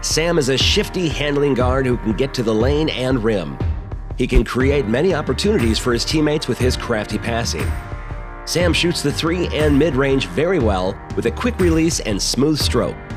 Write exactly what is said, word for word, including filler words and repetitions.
Sam is a shifty handling guard who can get to the lane and rim. He can create many opportunities for his teammates with his crafty passing. Sam shoots the three and mid-range very well with a quick release and smooth stroke.